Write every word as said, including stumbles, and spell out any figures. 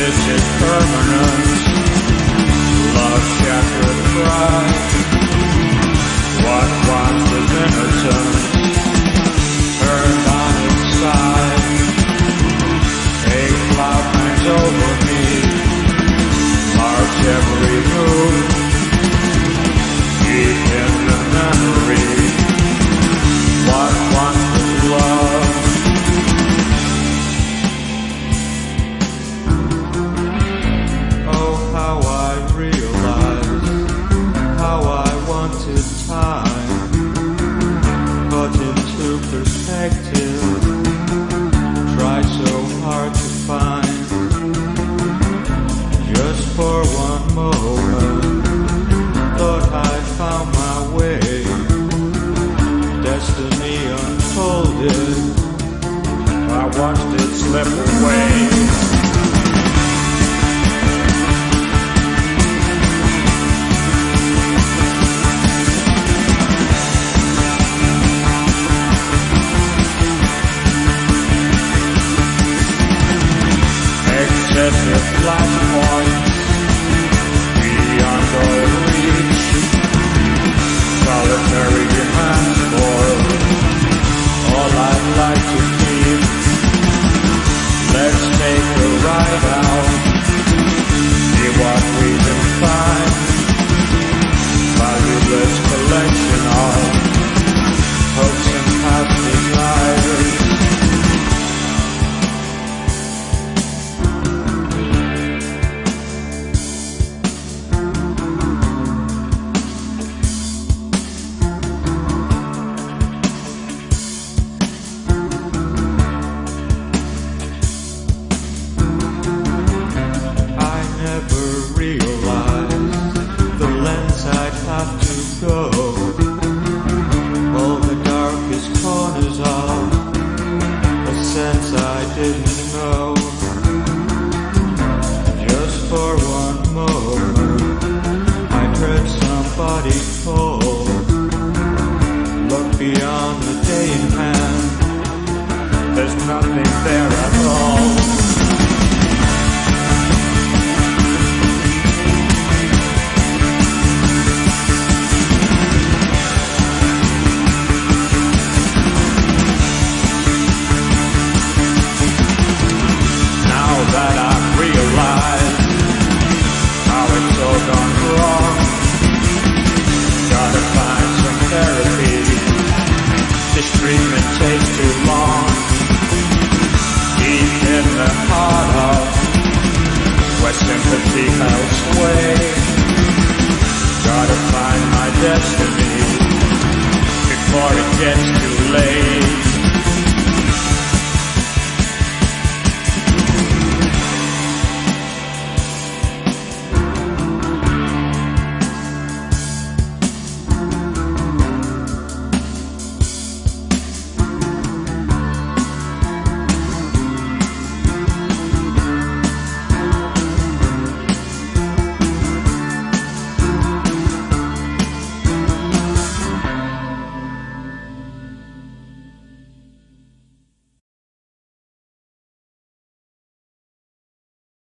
this is permanent. Love shattered pride. What once was innocent turned on its side. A cloud hangs over me, marks every move, deep in the memory. What once was love. Oh, how I realized how I wanted time put into perspective. Tried so hard to find. Just for one moment, thought I found my way. Destiny unfolded. I watched it slip away. Excessive flashpoints beyond all reach. Solitary